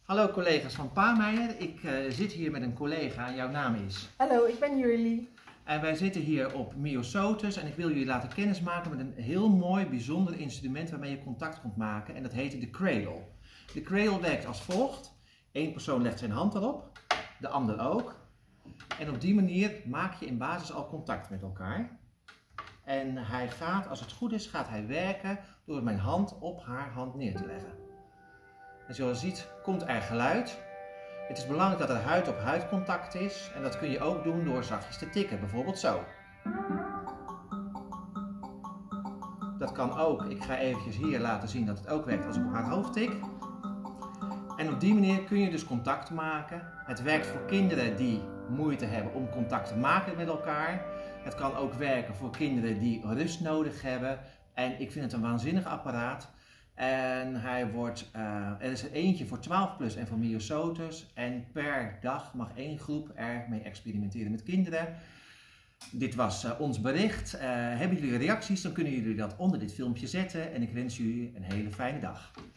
Hallo collega's van Paameijer. Ik zit hier met een collega. Jouw naam is? Hallo, ik ben Jurlie. En wij zitten hier op Myosotis en ik wil jullie laten kennismaken met een heel mooi, bijzonder instrument waarmee je contact kunt maken en dat heet de cradle. De cradle werkt als volgt. Eén persoon legt zijn hand erop, de ander ook. En op die manier maak je in basis al contact met elkaar. En hij gaat, als het goed is, gaat hij werken door mijn hand op haar hand neer te leggen. En zoals je ziet komt er geluid. Het is belangrijk dat er huid-op-huid contact is en dat kun je ook doen door zachtjes te tikken, bijvoorbeeld zo. Dat kan ook, ik ga eventjes hier laten zien dat het ook werkt als ik op haar hoofd tik. En op die manier kun je dus contact maken. Het werkt voor kinderen die moeite hebben om contact te maken met elkaar. Het kan ook werken voor kinderen die rust nodig hebben. En ik vind het een waanzinnig apparaat. En er is er eentje voor 12 plus en voor Myosotis. En per dag mag één groep ermee experimenteren met kinderen. Dit was ons bericht. Hebben jullie reacties, dan kunnen jullie dat onder dit filmpje zetten. En ik wens jullie een hele fijne dag.